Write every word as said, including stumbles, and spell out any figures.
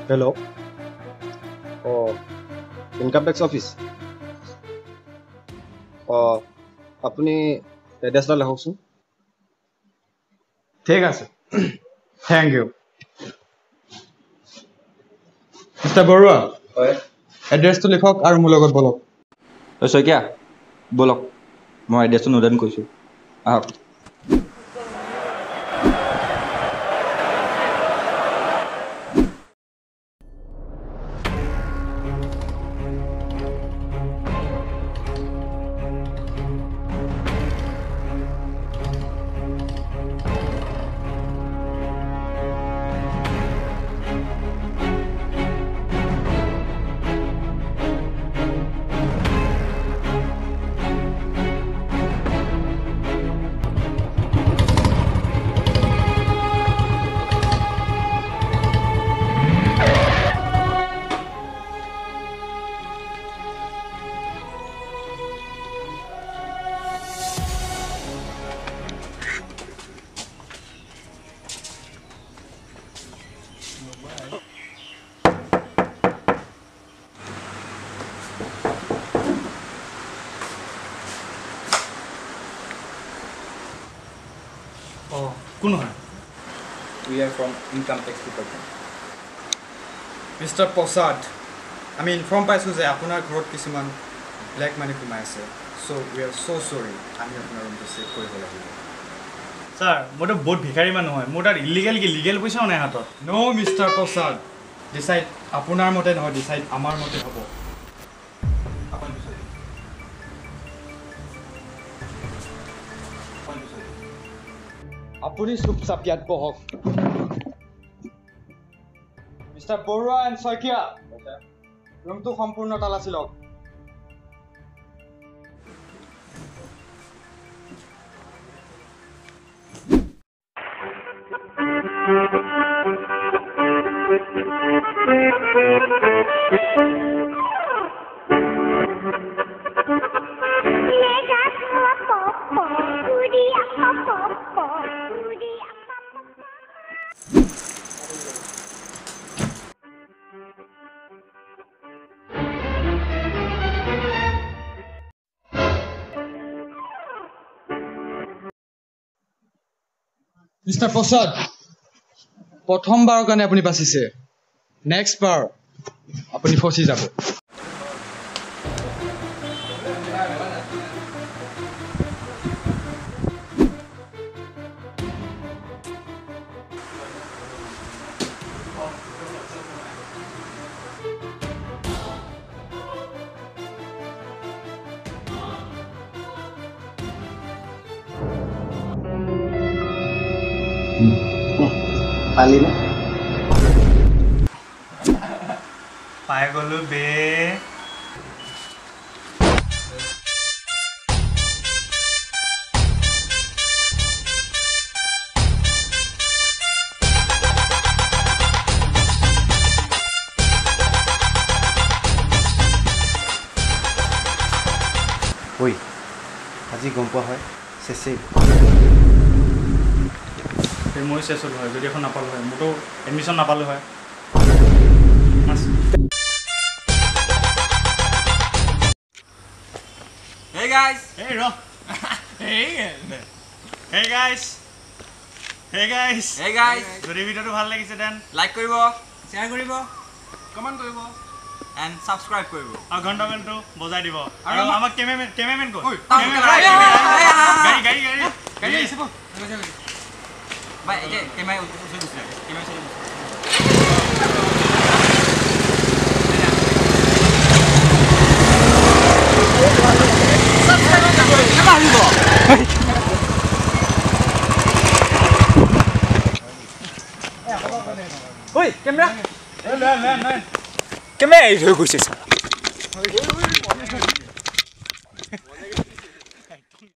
Hello. Oh, income tax office. Oh, apni address la lahoksun. ঠিক আছে thank U mister Barua হয় এড্ৰেছটো লিখক আৰু মোৰ লগত বলক ঐ শইকীয়া বলক মই এড্ৰেছটো নোট কৰিছোঁ আহক Oh, কোন হয়? We are from income tax department. Mister Prasad আমি ইনফৰ্ম পাইছোঁ যে আপোনাৰ ঘৰত কিছুমান ব্লেক মানি সোমাই আছে চ' উই আৰ চ' চৰি আমি আপোনাৰ ৰুমটো চেক কৰিব লাগিব ছাৰ মইতো বহুত ভিখাৰী মানুহ হয় মোৰ তাত ইলিগেল কি লিগেল পইচাও নাই হাতত ন' মিষ্টাৰ প্ৰসাদ ডিচাইড আপোনাৰ মতে নহয় ডিচাইড আমাৰ মতে হ'ব আপুনি চুপচাপ ইয়াত বহক মিষ্টাৰ বৰুৱা এণ্ড শইকীয়া ৰুমটো সম্পূৰ্ণ তালাচি লওক মিষ্টাৰ প্ৰসাদ প্ৰথমবাৰৰ কাৰণে আপুনি বাচিছে নেক্সট বাৰ আপুনি ফচি যাব পালি না পাই গ'লো বে ঐ আজি গম পোৱা হয় চেচে মই চেছ হ'ল হয় যদি এখন নাপালোঁ হয় মোৰতো এডমিশ্যন নাপালোঁ হয় Hey guys! Hey ৰ Hey Hey guys Hey guys Hey guys! যদি ভিডিঅ'টো ভাল লাগিছে দেন লাইক কৰিব শ্বেয়াৰ কৰিব কমেণ্ট কৰিব and subscribe কৰিব আৰু ঘণ্টা বেলটো বজাই দিব আৰু আমাক কেমেৰামেন কেমেৰামেন ক'ত গাড়ী গাড়ী গাড়ী গাড়ী আহিব বাই এই কেমেৰা ওচৰত গৈছে কেমেৰা ওচৰত ঐ কেমেৰা কেমেৰা এৰি থৈ গৈছে ছাৰ